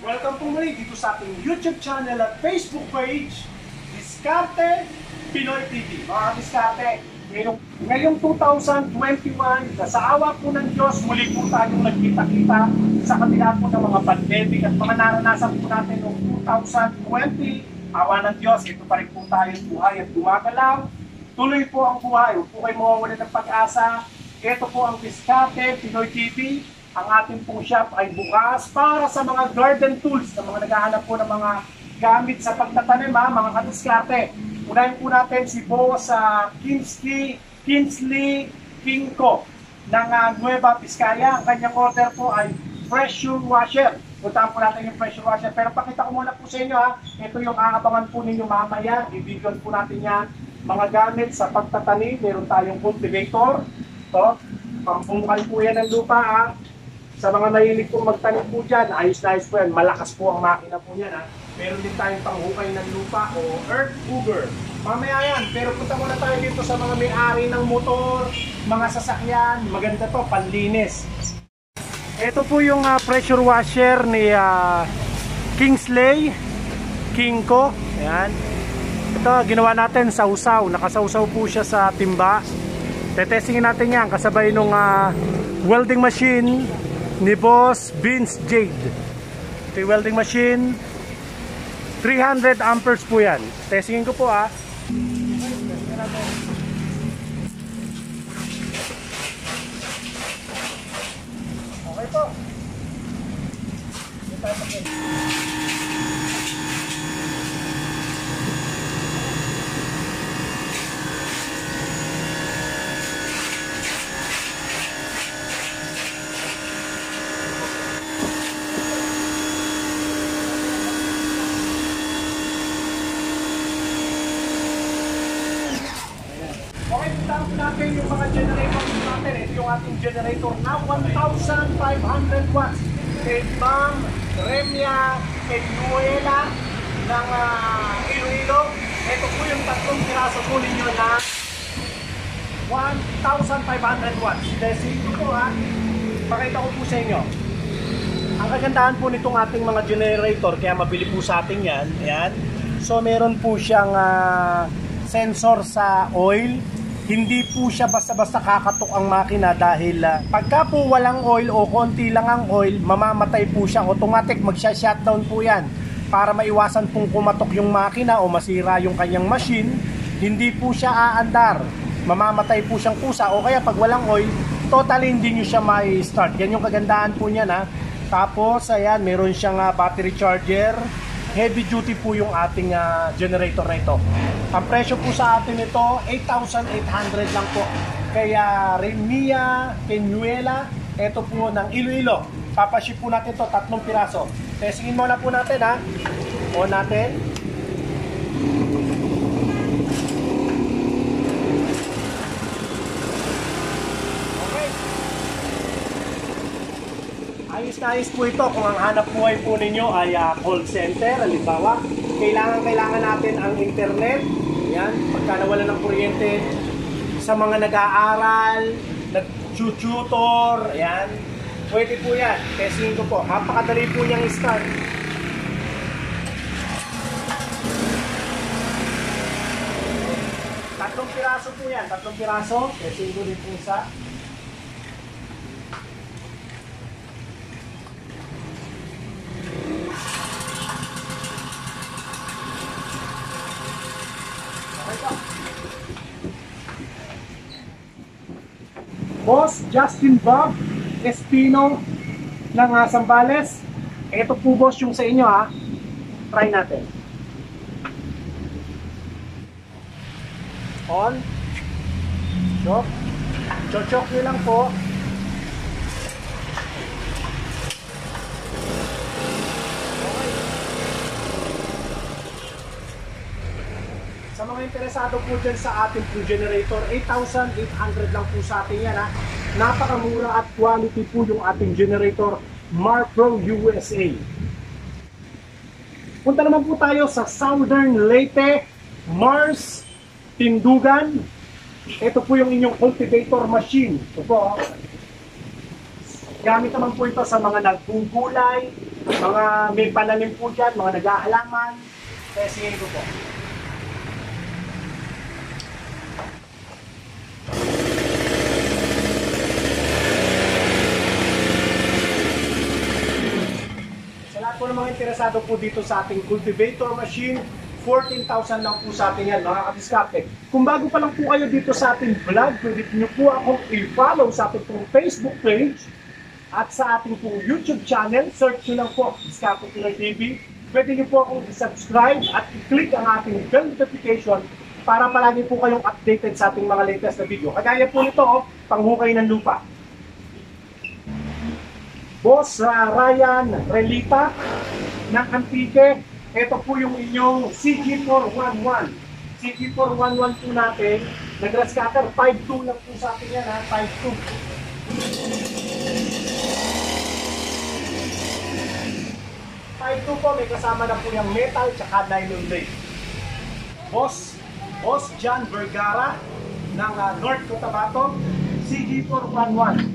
Welcome po muli dito sa ating YouTube channel at Facebook page, Diskarte Pinoy TV. Mga Diskarte, ngayong 2021, sa awa po ng Diyos, muli po tayong nagkita-kita sa kabila po ng mga pandemic at mga naranasan po natin noong 2020. Awa ng Diyos, ito pa rin po tayong buhay at gumagalaw. Tuloy po ang buhay, huwag po kayo mawawalan ng pag-asa. Ito po ang Diskarte Pinoy TV. Ang ating pong shop ay bukas para sa mga garden tools na mga naghahanap po ng mga gamit sa pagtatanim, mga kadiskarte. Unahin po natin si Boss Kingsley Kingko ng Nueva Vizcaya. Ang kanyang order po ay pressure washer. Puntahan po natin yung pressure washer. Pero pakita ko muna po sa inyo, ito yung aabangan po ninyo mamaya. Ibigyan po natin yan. Mga gamit sa pagtatanim. Meron tayong cultivator. Ito, pampungkal po yan ng lupa. Sa mga mahilig pong magtanim po dyan, ayos na ayos po yan. Malakas po ang makina po yan. Meron din tayong panghukay ng lupa o earth auger. Mamaya yan. Pero punta muna tayo dito sa mga may-ari ng motor, mga sasakyan. Maganda to, panlinis. Ito po yung pressure washer ni Kingsley Kingko. Ayan. Ito, ginawa natin sa usaw. Nakasausaw po siya sa timba. Tetestingin natin yan kasabay nung welding machine ni Boss Vince Jade. Ito yung welding machine. 300 amperes po yan. Testingin ko po Okay po. Natin yung mga generator natin. Ito yung ating generator na 1,500 watts. Kay Ma'am Remia Enuela ng Iloilo. Ito po yung tatlong piraso po ninyo na 1,500 watts. Kasi ito po pakita ko po sa inyo. Ang kagandahan po nitong ating mga generator, kaya mabili po sa atin yan. Ayan. So meron po siyang sensor sa oil. Hindi po siya basta-basta kakatok ang makina dahil pagka po walang oil o konti lang ang oil, mamamatay po siya. Automatic magsha-shutdown po yan para maiwasan pong kumatok yung makina o masira yung kanyang machine. Hindi po siya aandar. Mamamatay po siyang kusa o kaya pag walang oil, totally hindi nyo siya may start. Yan yung kagandahan po niyan. Tapos ayan, meron siyang battery charger. Heavy duty po yung ating generator na ito. Ang presyo po sa atin ito, 8,800 lang po. Kaya Remia Peñuela, ito po ng Iloilo. Papaship po natin ito, 3 piraso. Testingin muna po natin On natin. Ayos na ayos po ito kung ang hanap buhay po ninyo ay call center. Halimbawa, kailangan natin ang internet. Yan, pagka nawala ng kuryente, sa mga nag-aaral, nag-tutor, ayan, pwede po yan. Testing ko po. Napakadali po niyang start. Tatlong piraso po yan. 3 piraso. Testing ko din po sa Boss Justin Bob Espino ng Zambales. Ito po boss yung sa inyo Try natin. On. Choke nyo lang po. Sa mga interesado po dyan sa ating po generator, 8,800 lang po sa atin yan Napakamura at quality po yung ating generator, Marpro USA. Punta naman po tayo sa Southern Leyte, Mars, Tindugan. Ito po yung inyong cultivator machine. Ito po. Gamit naman po ito sa mga nagpupulay, Mga may pananim po dyan, mga nag-aalaman. Testingin ko po. Sa lahat po ng mga interesado po dito sa ating cultivator machine, 14,000 lang po sa atin yan, mga kadiskarte. Kung bago pa lang po kayo dito sa ating vlog, pwede nyo po akong i-follow sa ating pong Facebook page at sa ating pong YouTube channel. Search nyo lang po, Diskarte Pinoy TV. Pwede nyo po akong i-subscribe at i-click ang ating bell notification para palagi po kayong updated sa ating mga latest na video. Kagaya po nito, panghukay ng lupa. Boss Ryan Relita ng Antique. Ito po yung inyong CG411. CG411 po natin. Nag-grass cutter, 5.2 lang po sa atin yan ha, 5.2. 5.2 po, may kasama na po yung metal tsaka nylon blade. Boss John Vergara ng North Cotabato, CG411.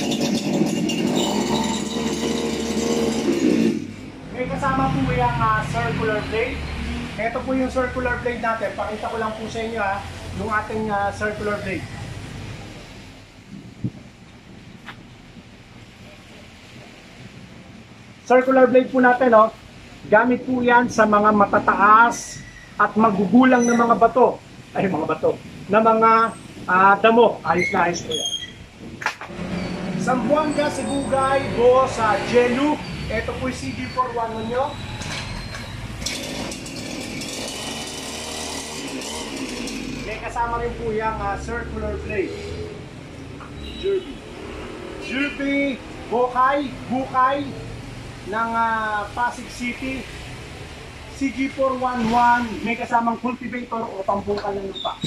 May kasama po yung circular blade. Ito po yung circular blade natin. Pakita ko lang po sa inyo yung ating circular blade. Circular blade po natin, gamit po yan sa mga matataas at magugulang na mga bato. Na mga damo. Ayos na ayos po yan. Zamboanga, Sibugay, Boss Jelu. Ito po yung CG411 nyo. May kasama rin po yung circular blade. Jerby, Bukay ng Pasig City. CG411, may kasamang cultivator o pambungkal ng lupa.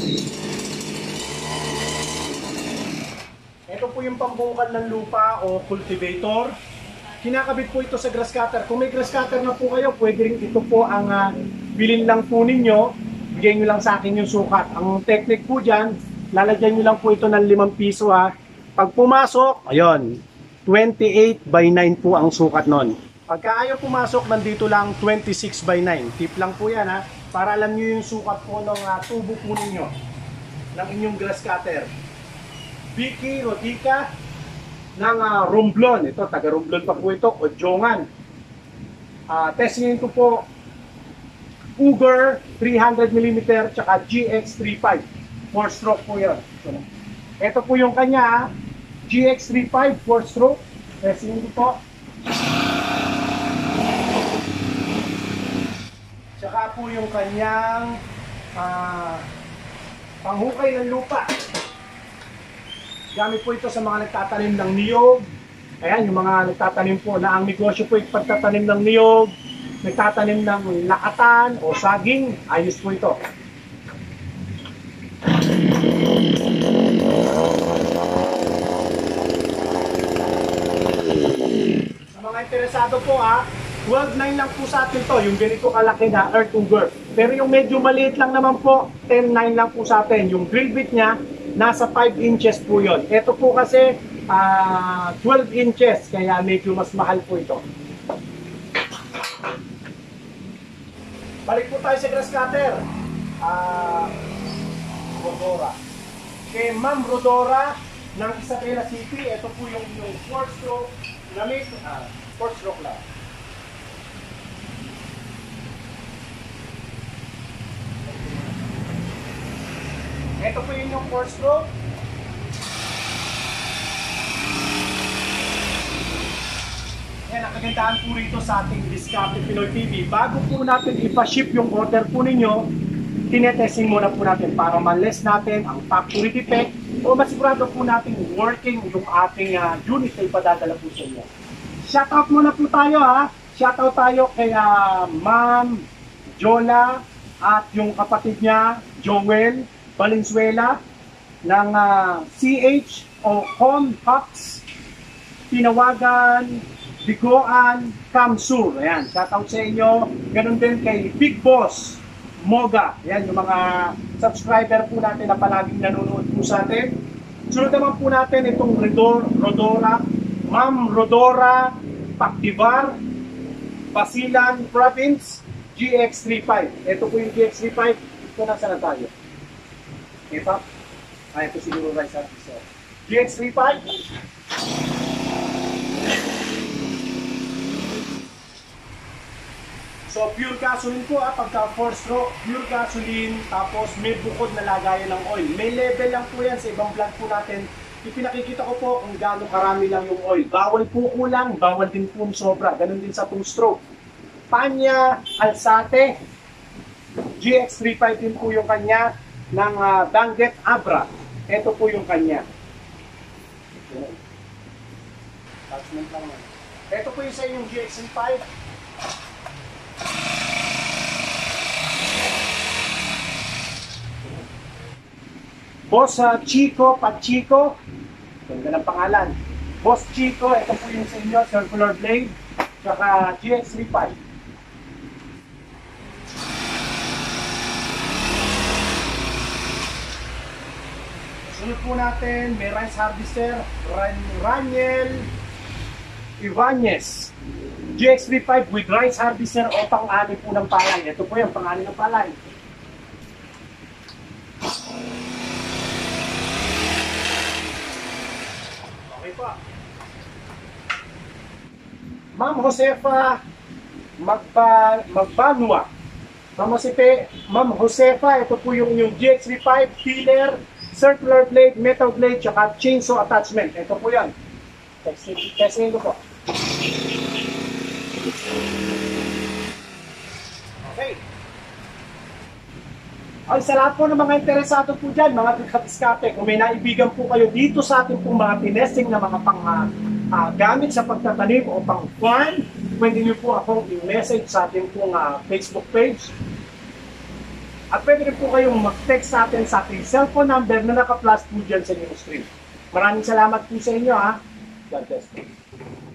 Ito po yung pambungkal ng lupa o cultivator. Kinakabit po ito sa grass cutter. Kung may grass cutter na po kayo, pwede rin ito po ang bilhin lang po ninyo. Bigyan nyo lang sa akin yung sukat. Ang technique po dyan, lalagyan nyo lang po ito ng 5 piso ha. Pag pumasok, ayun, 28 by 9 po ang sukat nun. Pagka ayaw pumasok, nandito lang 26 by 9. Tip lang po yan ha, para alam nyo yung sukat po ng tubo po ninyo, ng inyong grass cutter. Vicky Rodica ng Romblon. Ito, taga Romblon pa po ito, Odjongan. Testingin ko po, Cougar 300mm tsaka GX35. 4-stroke po yun. Ito po yung kanya, GX35 4-stroke. Testingin ko po. Tsaka po yung kanyang panghukay ng lupa. Gamit po ito sa mga nagtatanim ng niyog. Ayan, yung mga nagtatanim po na ang negosyo po yung pagtatanim ng niyog, nagtatanim ng lakatan o saging, ayos po ito. Sa mga interesado po 12.9 lang po sa atin to, yung ganito kalaki na Earth Cougar. Pero yung medyo maliit lang naman po, 10.9 lang po sa atin. Yung drill bit niya, nasa 5 inches po yon. Ito po kasi 12 inches, kaya medyo mas mahal po ito. Balik po tayo sa grass cutter. Rodora. Kay Ma'am Rodora ng Isabela City, ito po yung 4-stroke lamig. 4-stroke lang. Ito po yung 4-stroke. Yan, ang kagandahan po rito sa ating Diskarte Pinoy TV. Bago po natin ipa-ship yung order po ninyo, tinetesting muna po natin para ma-less natin ang factory defect o masigurado po natin working yung ating unit na ipadadala po sa inyo. Shoutout muna po tayo Shoutout tayo kay Ma'am Jola at yung kapatid niya, Joel Valenzuela ng CH o Comhax, Tinawagan, Bigoan, Kamsur. Ayan, shoutout sa inyo. Ganun din kay Big Boss Moga. Ayan, yung mga subscriber po natin na palaging nanonood po sa atin. Sunod naman po natin itong Rodora, Ma'am Rodora Pactivar Basilan Province GX35. Ito po yung GX35. Ito nasa na tayo. Ito. Ito siguro rice harvester. GX35. So, pure gasoline po pagka 4-stroke, pure gasoline, tapos may bukod na lagayan ng oil. May level lang po yan sa ibang vlog po natin. Ipinakikita ko po kung gaano karami lang yung oil. Bawal po kulang, bawal din po sobra. Ganun din sa 2-stroke. Panya Alsate, GX35 din po yung kanya ng Danget Abra. Ito po yung kanya. Ito po yung sa inyong GX35. Boss Chico Pachico, ganda ng pangalan. Boss Chico, ito po yung sa inyo, circular blade, saka GX35. Sunod po natin, may rice harvester, Raniel Ibanez. GX35 with rice harvester o pang-ani po ng palay. Ito po yung pang-ani ng palay. Okay po. Ma'am Josefa Magbanua. Ma'am Josefa, ito po yung GX35 filler, circular blade, metal blade, tsaka chainsaw attachment. Ito po yan. Testing ko po. Okay. Ay, sa lahat po ng mga interesado po dyan, mga kadiskarte, kung may naibigan po kayo dito sa ating pong mga tinesting na mga gamit sa pagtatanim o pang farm, pwede niyo po akong i-message sa ating pong Facebook page. At pwede rin po kayong mag-text sa atin sa ating cellphone number na naka-plus po dyan sa inyong screen. Maraming salamat po sa inyo, ha. God bless you.